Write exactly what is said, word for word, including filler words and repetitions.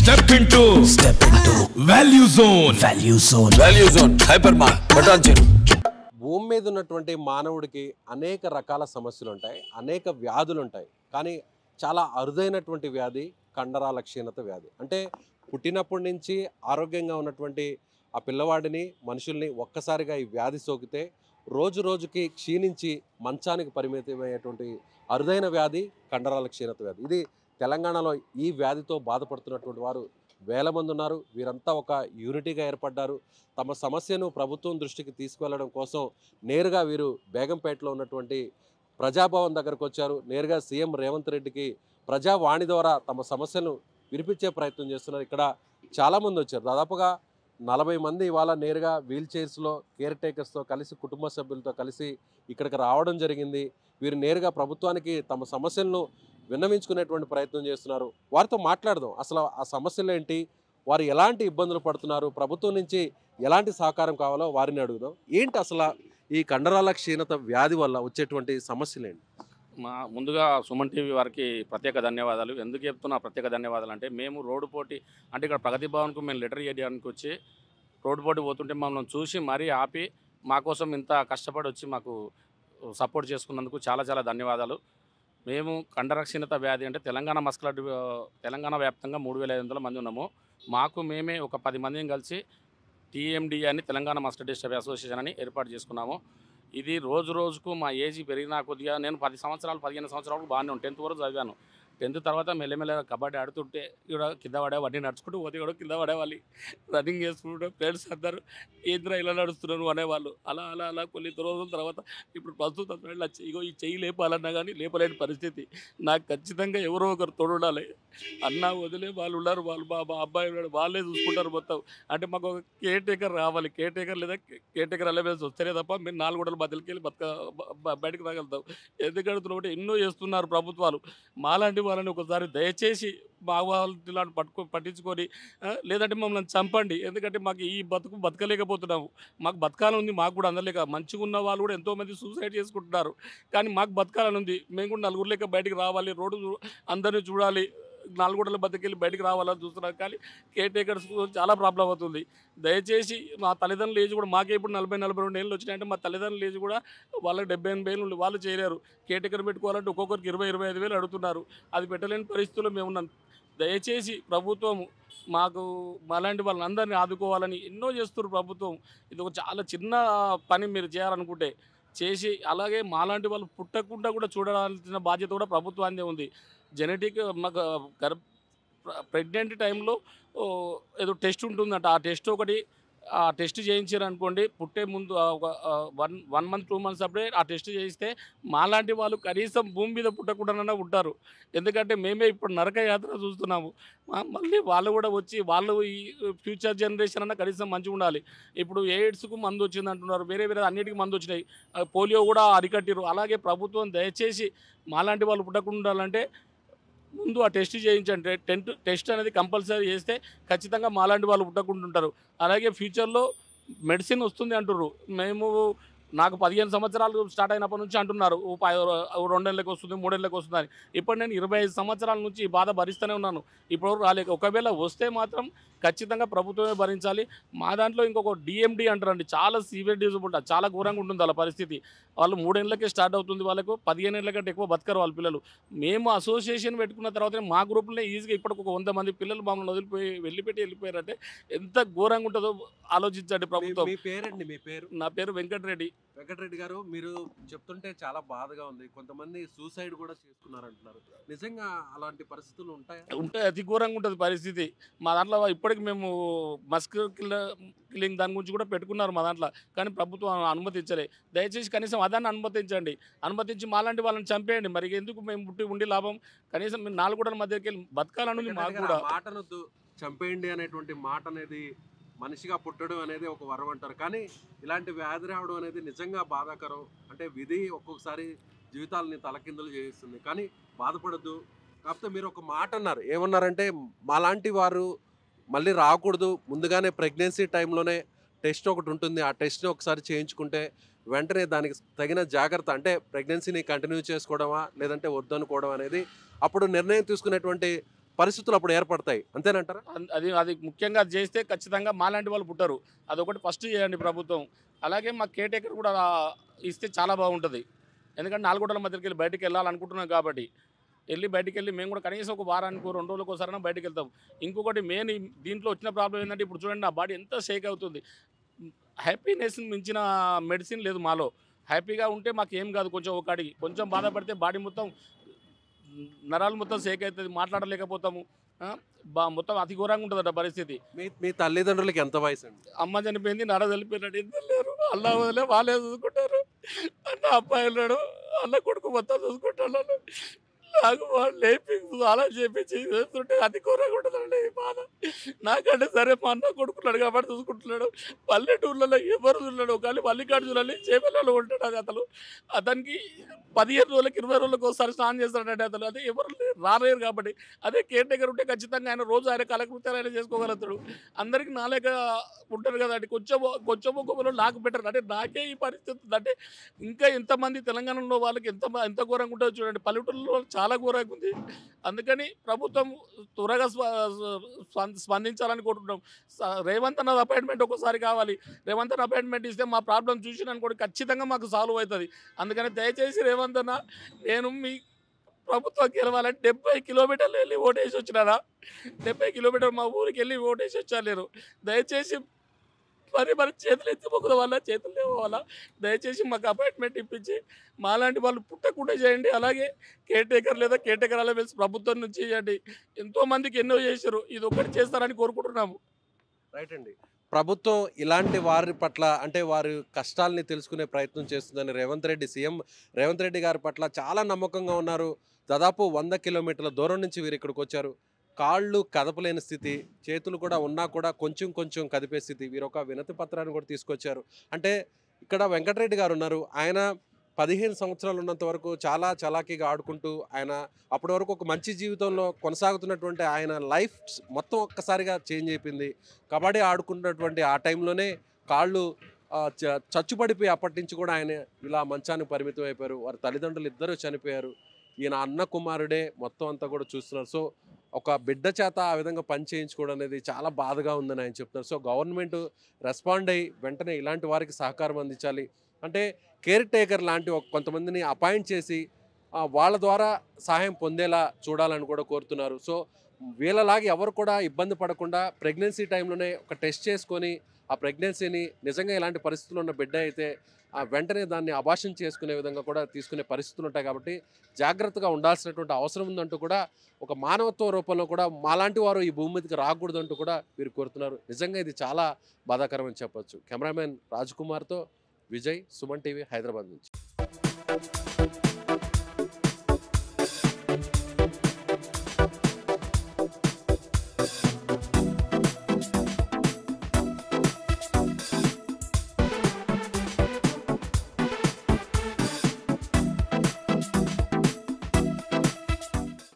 Step into Step into Value Zone Value Zone Value Zone Hypermart Patancheru భూమి మీద ఉన్నటువంటి మానవుడికి అనేక రకాల సమస్యలు ఉంటాయి, అనేక వ్యాధులు ఉంటాయి. కానీ చాలా అరుదైనటువంటి వ్యాధి కండరాల క్షీణత వ్యాధి. అంటే పుట్టినప్పటి నుంచి ఆరోగ్యంగా ఉన్నటువంటి ఆ పిల్లవాడిని మనుషుల్ని ఒక్కసారిగా ఈ వ్యాధి సోకితే రోజు రోజుకి క్షీణించి మంచానికి పరిమితమయ్యేటువంటి అరుదైన వ్యాధి కండరాల క్షీణత వ్యాధి. ఇది తెలంగాణలో ఈ వ్యాధితో బాధపడుతున్నటువంటి వారు వేల మంది ఉన్నారు. వీరంతా ఒక యూనిటీగా ఏర్పడ్డారు. తమ సమస్యను ప్రభుత్వం దృష్టికి తీసుకువెళ్ళడం కోసం నేరుగా వీరు బేగంపేటలో ఉన్నటువంటి ప్రజాభవన్ దగ్గరకు వచ్చారు. నేరుగా సీఎం రేవంత్ రెడ్డికి ప్రజావాణి ద్వారా తమ సమస్యను వినిపించే ప్రయత్నం చేస్తున్నారు. ఇక్కడ చాలామంది వచ్చారు, దాదాపుగా నలభై మంది ఇవాళ నేరుగా వీల్ చైర్స్లో కేర్ టేకర్స్తో కలిసి కుటుంబ సభ్యులతో కలిసి ఇక్కడికి రావడం జరిగింది. వీరు నేరుగా ప్రభుత్వానికి తమ సమస్యలను విన్నవించుకునేటువంటి ప్రయత్నం చేస్తున్నారు. వారితో మాట్లాడదాం. అసలు ఆ సమస్యలు ఏంటి, వారు ఎలాంటి ఇబ్బందులు పడుతున్నారు, ప్రభుత్వం నుంచి ఎలాంటి సహకారం కావాలో వారిని అడుగుదాం. ఏంటి అసలు ఈ కండరాల క్షీణత వ్యాధి వల్ల వచ్చేటువంటి సమస్యలు ఏంటి? మా ముందుగా సుమన్ టీవీ వారికి ప్రత్యేక ధన్యవాదాలు. ఎందుకు చెప్తున్నా ప్రత్యేక ధన్యవాదాలు అంటే, మేము రోడ్డు పోటీ అంటే ఇక్కడ ప్రగతి భవన్కు మేము లెటర్ ఇవ్వడానికి వచ్చి రోడ్డు పోటీ పోతుంటే మమ్మల్ని చూసి మరీ ఆపి మా కోసం ఇంత కష్టపడి వచ్చి మాకు సపోర్ట్ చేసుకున్నందుకు చాలా చాలా ధన్యవాదాలు. మేము కండర క్షీణత వ్యాధి అంటే తెలంగాణ మస్కులర్ తెలంగాణ వ్యాప్తంగా మూడు వేల ఐదు వందల మంది ఉన్నాము. మాకు మేమే ఒక పది మందిని కలిసి టీఎండి అని తెలంగాణ మస్కులర్ డిస్ట్రఫీ అసోసియేషన్ అని ఏర్పాటు చేసుకున్నాము. ఇది రోజు రోజుకు మా ఏజ్ పెరిగినా కొద్దిగా, నేను పది సంవత్సరాలు పదిహేను సంవత్సరాలు బాగానే ఉన్నాను. టెన్త్ వరకు చదివాను. టెన్త్ తర్వాత మెల్లమెల్లగా కబడ్డీ ఆడుతుంటే ఇక్కడ కింద పడే వడ్డీ నడుచుకుంటూ పోతే కూడా కింద పడేవాళ్ళు, రన్నింగ్ చేసుకుంటూ ఫ్రెండ్స్ అందరూ ఏంద్రా ఇలా నడుస్తున్నారు అనేవాళ్ళు. అలా అలా అలా కొన్ని రోజుల తర్వాత ఇప్పుడు ప్రస్తుతం ఫ్రెండ్లు వచ్చి ఇగో ఈ చెయ్యి లేపాలన్నా కానీ లేపలేని పరిస్థితి. నాకు ఖచ్చితంగా ఎవరో ఒకరు తోడుండాలి. అన్న వదిలే వాళ్ళు ఉన్నారు, వాళ్ళు మా మా అబ్బాయి ఉన్నాడు, వాళ్ళే చూసుకుంటారు మొత్తం. అంటే మాకు ఒక కేర్ టేకర్ రావాలి. కేర్ టేకర్ లేదా కేర్ టేకర్ అలవేసి వస్తేనే తప్ప మేము నాలుగు గంటల బతికి వెళ్ళి బతక బయటకు రాగలుగుతాం. ఎందుకంటే ఎన్నో చేస్తున్నారు ప్రభుత్వాలు. మాలాంటి వాళ్ళని ఒకసారి దయచేసి మా వాళ్ళని పట్టుకో పట్టించుకొని లేదంటే మమ్మల్ని చంపండి. ఎందుకంటే మాకు ఈ బతుకు బతకలేకపోతున్నాము. మాకు బతకాలని ఉంది, మాకు కూడా అందలేక. మంచిగా ఉన్న వాళ్ళు కూడా ఎంతోమంది సూసైడ్ చేసుకుంటున్నారు. కానీ మాకు బతకాలని ఉంది. మేము కూడా నలుగురు లేక బయటికి రావాలి, రోడ్డు అందరినీ చూడాలి, నాలుగుగంటల బతికెళ్ళి బయటికి రావాలని చూస్తున్నారు. కానీ కేర్ టేకర్స్ చాలా ప్రాబ్లం అవుతుంది. దయచేసి మా తల్లిదండ్రుల ఏజ్ కూడా, మాకే ఇప్పుడు నలభై నలభై రెండు ఏళ్ళు వచ్చినాయంటే మా తల్లిదండ్రుల ఏజ్ కూడా వాళ్ళకి డెబ్బై ఎనభై ఏళ్ళు, వాళ్ళు చేయలేరు. కేర్ టేకర్ పెట్టుకోవాలంటే ఒక్కొక్కరికి ఇరవై ఇరవై ఐదు వేలు అడుగుతున్నారు. అది పెట్టలేని పరిస్థితుల్లో మేము ఉన్నాం. దయచేసి ప్రభుత్వం మాకు మాలాంటి వాళ్ళందరినీ ఆదుకోవాలని ఎన్నో చేస్తున్నారు ప్రభుత్వం. ఇది ఒక చాలా చిన్న పని మీరు చేయాలనుకుంటే చేసి, అలాగే మాలాంటి వాళ్ళు పుట్టకుండా కూడా చూడాల్సిన బాధ్యత కూడా ప్రభుత్వానిదే ఉంది. జెనెటిక్ మాకు గర్భ ప్రెగ్నెంట్ టైంలో ఏదో టెస్ట్ ఉంటుందంట. ఆ టెస్ట్ ఒకటి ఆ టెస్ట్ చేయించారు అనుకోండి, పుట్టే ముందు ఒక one one month two months అప్పుడే ఆ టెస్ట్ చేయిస్తే మాలాంటి వాళ్ళు కనీసం భూమి మీద పుట్టకుండానే ఉంటారు. ఎందుకంటే మేమే ఇప్పుడు నరక యాత్ర చూస్తున్నాము. మళ్ళీ వాళ్ళు కూడా వచ్చి వాళ్ళు ఈ ఫ్యూచర్ జనరేషన్ అన్న కనీసం మంచిగా ఉండాలి. ఇప్పుడు ఎయిడ్స్కు మందు వచ్చింది అంటున్నారు, వేరే వేరే అన్నిటికీ మందు వచ్చినాయి, పోలియో కూడా అరికట్టిరు. అలాగే ప్రభుత్వం దయచేసి మాలాంటి వాళ్ళు పుట్టకుండా ఉండాలంటే ముందు ఆ టెస్ట్ చేయించండి. టెంట్ టెస్ట్ అనేది కంపల్సరీ చేస్తే ఖచ్చితంగా మాలాంటి వాళ్ళు పుట్టకుండా ఉంటారు. అలాగే ఫ్యూచర్లో మెడిసిన్ వస్తుంది అంటున్నారు. మేము నాకు పదిహేను సంవత్సరాలు స్టార్ట్ అయినప్పటి నుంచి అంటున్నారు రెండేళ్ళకి వస్తుంది, మూడేళ్ళకి వస్తుంది అని. ఇప్పుడు నేను ఇరవై ఐదు సంవత్సరాల నుంచి ఈ బాధ భరిస్తూనే ఉన్నాను. ఇప్పుడు రాలేక, ఒకవేళ వస్తే మాత్రం ఖచ్చితంగా ప్రభుత్వమే భరించాలి. మా దాంట్లో ఇంకొక డిఎండి అంటారండి, చాలా సీవియర్ డిజీజ్ ఉంటుంది, చాలా ఘోరంగా ఉంటుంది వాళ్ళ పరిస్థితి. వాళ్ళు మూడేళ్ళకే స్టార్ట్ అవుతుంది, వాళ్ళకు పదిహేను ఏళ్ళ కంటే ఎక్కువ బతకరు వాళ్ళ పిల్లలు. మేము అసోసియేషన్ పెట్టుకున్న తర్వాత మా గ్రూప్లోనే ఈజీగా ఇప్పటికి ఒక వంద మంది పిల్లలు మమ్మల్ని వదిలిపోయి వెళ్ళిపెట్టి వెళ్ళిపోయారంటే ఎంత ఘోరంగా ఉంటుందో ఆలోచించండి ప్రభుత్వం. మీ పేరండి? మీ పేరు? నా పేరు వెంకటరెడ్డి. వెంకటరెడ్డి గారు, మీరు చెప్తుంటే చాలా బాధగా ఉంది. కొంతమంది సూసైడ్ కూడా చేసుకున్నారు అంటున్నారు. నిజంగా అలాంటి పరిస్థితులు ఉంటాయా? ఉంటాయి, అతి ఘోరంగా ఉంటుంది పరిస్థితి. మా దాంట్లో ఇప్పటికి మేము మస్క్ కిల్లింగ్ దాని గురించి కూడా పెట్టుకున్నారు మా దాంట్లో, కానీ ప్రభుత్వం అనుమతించలే. దయచేసి కనీసం అదాన్ని అనుమతించండి. అనుమతించి మాలాంటి వాళ్ళని చంపేయండి. మరి ఎందుకు మేము పుట్టి ఉండి లాభం? కనీసం మేము నాలుగు గంటల మధ్యకి వెళ్ళి బతకాలని మాకు కూడా. మాటనొద్దు, చంపేయండి అనేటువంటి మాట అనేది మనిషిగా పుట్టడం అనేది ఒక వరం అంటారు. కానీ ఇలాంటి వ్యాధి రావడం అనేది నిజంగా బాధాకరం. అంటే విధి ఒక్కొక్కసారి జీవితాలని తలకిందులు చేస్తుంది. కానీ బాధపడద్దు. కాకపోతే మీరు ఒక మాట అన్నారు, ఏమన్నారంటే మాలాంటి వారు మళ్ళీ రాకూడదు, ముందుగానే ప్రెగ్నెన్సీ టైంలోనే టెస్ట్ ఒకటి ఉంటుంది, ఆ టెస్ట్ని ఒకసారి చేయించుకుంటే వెంటనే దానికి తగిన జాగ్రత్త, అంటే ప్రెగ్నెన్సీని కంటిన్యూ చేసుకోవడమా లేదంటే వద్దనుకోవడం అనేది అప్పుడు నిర్ణయం తీసుకునేటువంటి పరిస్థితులు అప్పుడు ఏర్పడతాయి, అంతేనంటారా? అన్- అది అది ముఖ్యంగా అది చేస్తే ఖచ్చితంగా మాలాంటి వాళ్ళు పుట్టరు. అదొకటి ఫస్ట్ చేయండి ప్రభుత్వం. అలాగే మా కేటేకర్ కూడా ఇస్తే చాలా బాగుంటుంది. ఎందుకంటే నాలుగోటల మధ్యకి వెళ్ళి బయటికి వెళ్ళాలనుకుంటున్నాం కాబట్టి వెళ్ళి బయటికి వెళ్ళి మేము కూడా కనీసం ఒక వారానికి రెండు రోజులకు ఒకసారి బయటికి వెళ్తాం. ఇంకొకటి మెయిన్ దీంట్లో వచ్చిన ప్రాబ్లం ఏంటంటే ఇప్పుడు చూడండి నా బాడీ ఎంత షేక్ అవుతుంది. హ్యాపీనెస్ మించిన మెడిసిన్ లేదు మాలో. హ్యాపీగా ఉంటే మాకు ఏం కాదు, కొంచెం ఒకడికి కొంచెం బాధపడితే బాడీ మొత్తం నరాలు మొత్తం షేక్ అవుతుంది, మాట్లాడలేకపోతాము. ఆ, బా మొత్తం అతి ఘోరంగా ఉంటుందట పరిస్థితి. మీ మీ తల్లిదండ్రులకి ఎంత వయసు అండి? అమ్మ చనిపోయింది, నాన్న చనిపోయినాడు, ఇద్దరు లేరు. అల్లా వదిలే వాళ్ళే చూసుకుంటారు. అన్న అబ్బాయి ఉన్నాడు, అన్న కొడుకు మొత్తం చూసుకుంటాను. నాకు వాళ్ళు లేపి అలా చేపించి చేస్తుంటే అతి ఘోరంగా ఉంటుందండి ఈ బాధ. నాకంటే సరే మా అన్న కొడుకున్నాడు కాబట్టి చూసుకుంటున్నాడు. పల్లెటూర్లలో ఎవరు చూడలేడు, కానీ మల్లికార్జునని చేపలలో ఉంటాడు. అది అతను అతనికి పదిహేను రోజులకి ఇరవై రోజులకు ఒకసారి స్నానం చేస్తాడంటే అతను అదే ఎవరు లేరు, రాలేరు కాబట్టి. అదే కేర్ టేకర్ ఉంటే ఖచ్చితంగా ఆయన రోజు ఆయన కాలకృత్యాలు ఆయన చేసుకోగలుగుతాడు. అందరికి నాలేక ఉంటారు కదండి, కొంచెం కొంచెం గొప్పలో నాకు బెటర్. అంటే నాకే ఈ పరిస్థితి ఉంది అంటే ఇంకా ఎంతమంది తెలంగాణలో వాళ్ళకి ఎంత ఎంత ఘోరంగా ఉంటుందో చూడండి. పల్లెటూరులో చాలా ఘోరంగా ఉంది. అందుకని ప్రభుత్వం త్వరగా స్వ స్పం- స్పందించాలని కోరుకుంటున్నాం. స- రేవంత్ అన్నది అపాయింట్మెంట్ ఒకసారి కావాలి. రేవంత్ అన్న అపాయింట్మెంట్ ఇస్తే మా ప్రాబ్లం చూసి అనుకోండి ఖచ్చితంగా మాకు సాల్వ్ అవుతుంది. అందుకని దయచేసి రేవంత్ అన్న, నేను మీ ప్రభుత్వం గెలవాలంటే డెబ్బై కిలోమీటర్లు వెళ్ళి ఓటేసి వచ్చినారా, డెబ్బై కిలోమీటర్లు మా ఊరికి వెళ్ళి ఓటేసి వచ్చాను నేను. దయచేసి మరి మరి చేతులు ఎత్తి మొక్కుల వల్ల చేతులు లేవు వల్ల దయచేసి మాకు అపాయింట్మెంట్ ఇప్పించి మాలాంటి వాళ్ళు పుట్టకుండా చేయండి. అలాగే కేర్ టేకర్ లేదా కేర్ టేకర్ అలా వెళ్ళి ప్రభుత్వం నుంచి చేయండి. ఎంతోమందికి ఎన్నో చేశారు, ఇది ఒక్కటి చేస్తారని కోరుకుంటున్నాము. రైట్ అండి. ప్రభుత్వం ఇలాంటి వారి పట్ల అంటే వారి కష్టాలని తెలుసుకునే ప్రయత్నం చేస్తుందని రేవంత్ రెడ్డి సీఎం రేవంత్ రెడ్డి గారి పట్ల చాలా నమ్మకంగా ఉన్నారు. దాదాపు వంద కిలోమీటర్ల దూరం నుంచి వీరు ఇక్కడికి వచ్చారు. కాళ్ళు కదపలేని స్థితి, చేతులు కూడా ఉన్నా కూడా కొంచెం కొంచెం కదిపే స్థితి. వీరు ఒక వినతి పత్రాన్ని కూడా తీసుకొచ్చారు. అంటే ఇక్కడ వెంకటరెడ్డి గారు ఉన్నారు. ఆయన పదిహేను సంవత్సరాలు ఉన్నంత వరకు చాలా చలాకీగా ఆడుకుంటూ ఆయన అప్పటి వరకు ఒక మంచి జీవితంలో కొనసాగుతున్నటువంటి ఆయన లైఫ్ మొత్తం ఒక్కసారిగా చేంజ్ అయిపోయింది. కబడ్డీ ఆడుకున్నటువంటి ఆ టైంలోనే కాళ్ళు ఆ, చ చచ్చుపడిపోయి అప్పటి నుంచి కూడా ఆయన ఇలా మంచానికి పరిమితం అయిపోయారు. వారి తల్లిదండ్రులు ఇద్దరు చనిపోయారు. ఈయన అన్న కుమారుడే మొత్తం అంతా కూడా చూస్తున్నారు. సో ఒక బిడ్డ చేత ఆ విధంగా పని చేయించుకోవడం అనేది చాలా బాధగా ఉందని ఆయన చెప్తున్నారు. సో గవర్నమెంట్ రెస్పాండ్ అయ్యి వెంటనే ఇలాంటి వారికి సహకారం అందించాలి. అంటే కేర్ టేకర్ లాంటి ఒక కొంతమందిని అపాయింట్ చేసి ఆ, వాళ్ళ ద్వారా సహాయం పొందేలా చూడాలని కూడా కోరుతున్నారు. సో వీళ్ళలాగా ఎవరు కూడా ఇబ్బంది పడకుండా ప్రెగ్నెన్సీ టైంలోనే ఒక టెస్ట్ చేసుకొని ఆ ప్రెగ్నెన్సీని నిజంగా ఇలాంటి పరిస్థితుల్లో ఉన్న బిడ్డ అయితే ఆ వెంటనే దాన్ని అబార్షన్ చేసుకునే విధంగా కూడా తీసుకునే పరిస్థితులు ఉంటాయి. కాబట్టి జాగ్రత్తగా ఉండాల్సినటువంటి అవసరం ఉందంటూ కూడా ఒక మానవత్వ రూపంలో కూడా మాలాంటి వారు ఈ భూమి మీదకి రాకూడదంటూ కూడా వీరు కోరుతున్నారు. నిజంగా ఇది చాలా బాధాకరం అని చెప్పొచ్చు. కెమెరామెన్ రాజ్ కుమార్తో విజయ్, సుమన్ టీవీ, హైదరాబాద్ నుంచి.